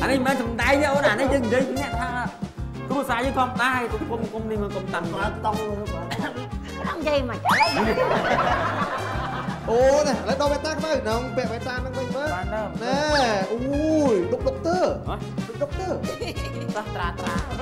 anh ấy mang chùm tay nhau anh ấy dừng đi nhẹ thang cứ sai với con tay cũng đi mà cũng tầm tông không gì mà trả lấy ô này lấy đôi beta cái nào nông bẹ beta nó mình mới nè ui đục doctor tra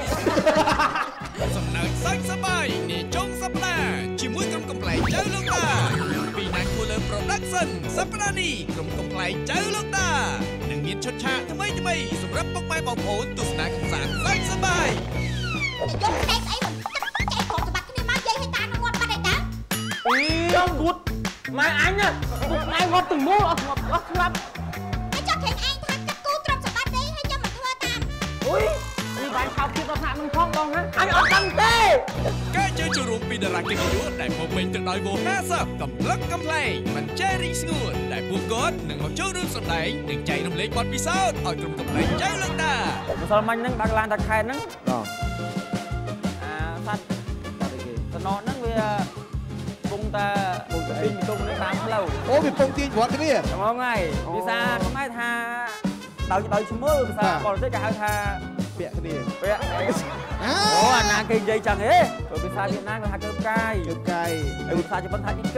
សំណើចសាច់សបាយនេះចុងសប្តាហ៍ជាមួយក្រុមកំ pl ែងចៅលោកតាពីណាគូលើ production សប្តាហ៍នេះក្រុមកំ pl ែងចៅលោកតានឹងមានឈុតឆាកថ្មីសម្រាប់ពុកម៉ែបងប្អូនទស្សនាកម្សាន្តសាច់សបាយយកតែស្អីមិនចែកផងសម្បត្តិគ្នាមកយាយឲ្យតានឹងងាប់បាត់ឯតាអីងួតម៉ែអញម៉ែងាប់ទាំងមូលអស់ស្លាប់ហើយចុះឃើញឯងថាគូទ្រព្យសម្បត្តិនេះហើយចាំមកធ្វើតាមអុយនេះបាញ់ខោទៀតដល់ថ្នាក់នឹងផងបងណាអញអត់ដឹងទេការជើចូលរួមពីតារាកិត្តិយសដែលមកពេញទៅដោយវោ50កំប្លឹកកំ pl ែងមិនចេះរីងស្ងួនដែលពួកគាត់នឹងមកចូលរួមសម្ដែងនិងចែករំលែកបទពិសោធន៍ឲ្យក្រុមកំ pl ែងចៅលោកតាម្សិលមិញហ្នឹងបើកឡានតាខេតហ្នឹងបងសัตว์តំណហ្នឹងវាពងតាពីងទុំនេះតាមផ្លូវអូវាពងទាញវត្តគ្នាហ្មងហើយភាសាខ្មែរថាដោយឈ្មោះភាសាបរទេសគេហៅថាពាក់គ្នាពាក់អូអាណាគេនិយាយចឹងហេភាសាវៀតណាមគេថាកើបកាយហើយភាសាជប៉ុនថាអ៊ីក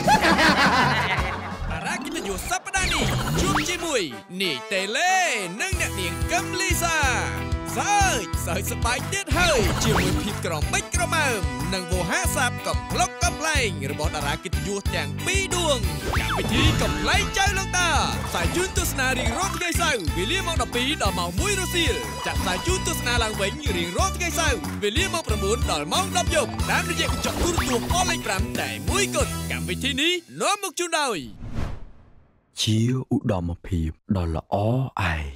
តារាកិត្តិយសសប្តាហ៍នេះជួបជាមួយនីតេលេនិងអ្នកនាងកឹមលីសាសើចសប្បាយទៀតហើយជាមួយភាពក្រមិចក្រមើមនិងវោហាសាបកំប្លុកកំប្លែងរបស់តារាកិត្តិយសទាំងពីរដួងកម្មវិធីកំប្លែងចៅលោកតាផ្សាយជូនទស្សនារៀងរាល់ថ្ងៃសៅរ៍វេលាម៉ោង 12 ដល់ម៉ោង 1 រសៀលចាក់ផ្សាយជូនទស្សនាឡើងវិញរៀងរាល់ថ្ងៃសៅរ៍វេលាម៉ោង 9 ដល់ម៉ោង 10 យប់តាមរយៈកញ្ចក់ទូរទស្សន៍អលេខ5តែមួយគត់កម្មវិធីនេះនាំមកជូនដោយជាឧត្តមភាពដ៏ល្អឯង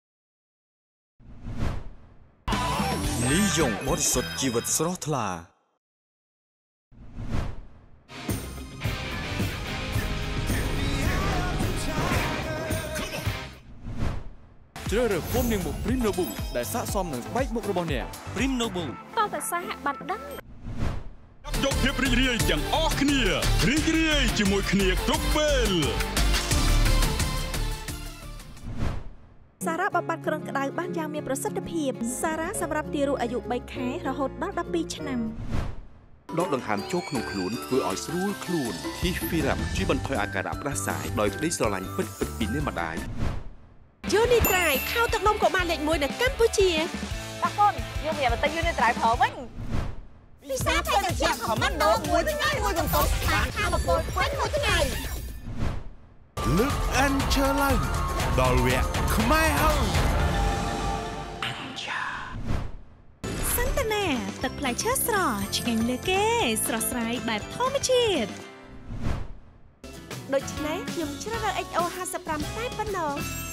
និយមបរិសុទ្ធជីវិតស្រស់ថ្លាជ្រើសរើសហ្វូមនាងមុខ Prim Nobu ដែលស័ក្តិសមនឹងស្បែកមុខរបស់អ្នក Prim Nobu តោះតែសហបានដឹងយកភាពរីករាយទាំងអស់គ្នារីករាយជាមួយគ្នាគ្រប់ពេលសារ៉ាបំបត្តិគ្រុនក្តៅបានយ៉ាងមានប្រសិទ្ធភាពសារ៉ាសម្រាប់ទារកអាយុ3ខែរហូតដល់12ឆ្នាំដកដង្ហើមចូលក្នុងខ្លួនធ្វើឲ្យស្រួលខ្លួន T-Firap ជួយបន្ថយអាការៈផ្ដាសាយដោយក្តីស្រឡាញ់ពិតៗពីអ្នកម្ដាយ Unitry ខោទឹកនំកុមារលេខ1នៅកម្ពុជាតាកូនយើងវាបន្តិច Unitry ប្រើវិញពិសាភេទជ្ជៈខមមិនដូមួយថ្ងៃមួយកំប៉ុងតាមខាបពលពេញមួយថ្ងៃលើកអានឈើឡើងដល់វគ្គខ្មែរហើយសន្តានាទឹកផ្លែឈើស្រស់ឆ្ងាញ់លើគេស្រស់ស្រាយបែបធម្មជាតិដូច្នេះខ្ញុំជ្រើសរើស XO 55តែប៉ុណ្ណោះ